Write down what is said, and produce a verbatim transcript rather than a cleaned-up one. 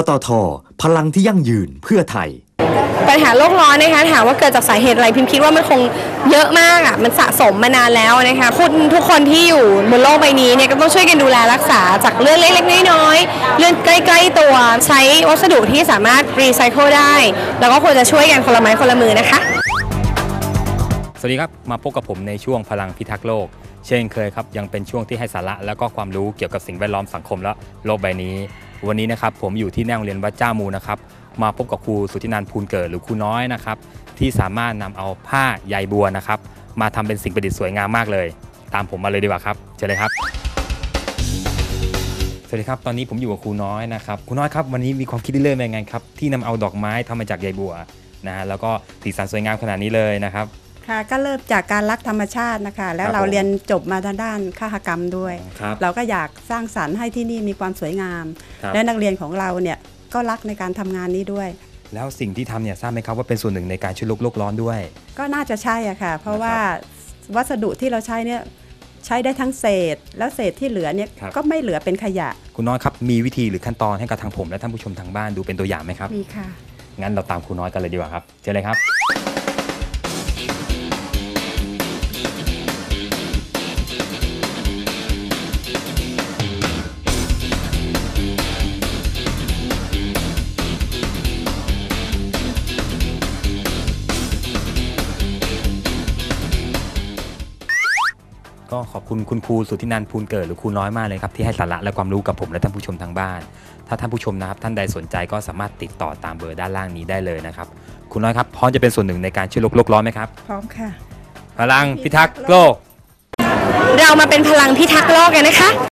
ตท.พลังที่ยั่งยืนเพื่อไทยปัญหาโลกร้อนนะคะถามว่าเกิดจากสาเหตุอะไรพิมคิดว่ามันคงเยอะมากอ่ะมันสะสมมานานแล้วนะคะคุณทุกคนที่อยู่บนโลกใบนี้เนี่ยก็ต้องช่วยกันดูแลรักษาจากเรื่องเล็กๆน้อยๆเรื่องใกล้ๆตัวใช้วัสดุที่สามารถรีไซเคิลได้แล้วก็ควรจะช่วยกันคนละไม้คนละมือนะคะสวัสดีครับมาพบกับผมในช่วงพลังพิทักษ์โลกเช่นเคยครับยังเป็นช่วงที่ให้สาระและก็ความรู้เกี่ยวกับสิ่งแวดล้อมสังคมและโลกใบนี้วันนี้นะครับผมอยู่ที่หน้าโรงเรียนวัดเจ้ามูนะครับมาพบกับครูสุทธินันท์ภูลเกิดหรือครูน้อยนะครับที่สามารถนำเอาผ้าใยบัวนะครับมาทำเป็นสิ่งประดิษฐ์สวยงามมากเลยตามผมมาเลยดีกว่าครับเชิญเลยครับสวัสดีครับตอนนี้ผมอยู่กับครูน้อยนะครับครูน้อยครับวันนี้มีความคิดเรื่องเป็นไงครับที่นำเอาดอกไม้ทำมาจากใยบัวนะฮะแล้วก็สีสันสวยงามขนาดนี้เลยนะครับค่ะก็เริ่มจากการรักธรรมชาตินะคะแล้วเราเรียนจบมาทางด้านคหกรรมด้วยเราก็อยากสร้างสรรค์ให้ที่นี่มีความสวยงามและนักเรียนของเราเนี่ยก็รักในการทำงานนี้ด้วยแล้วสิ่งที่ทำเนี่ยทราบไหมครับว่าเป็นส่วนหนึ่งในการช่วยลดโลกร้อนด้วยก็น่าจะใช่อะค่ะเพราะว่าวัสดุที่เราใช้เนี่ยใช้ได้ทั้งเศษแล้วเศษที่เหลือเนี่ยก็ไม่เหลือเป็นขยะคุณน้อยครับมีวิธีหรือขั้นตอนให้กับทางผมและท่านผู้ชมทางบ้านดูเป็นตัวอย่างไหมครับมีค่ะงั้นเราตามครูน้อยกันเลยดีกว่าครับเชิญเลยครับก็ขอบคุณคุณครูสุทธินันท์ภูลเกิดหรือครูน้อยมากเลยครับที่ให้สาระและความรู้กับผมและท่านผู้ชมทางบ้านถ้าท่านผู้ชมนะครับท่านใดสนใจก็สามารถติดต่อตามเบอร์ด้านล่างนี้ได้เลยนะครับครูน้อยครับพร้อมจะเป็นส่วนหนึ่งในการช่วยลดโลกร้อนไหมครับพร้อมค่ะพลังพิทักษ์โลกเรามาเป็นพลังพิทักษ์โลกกันนะคะ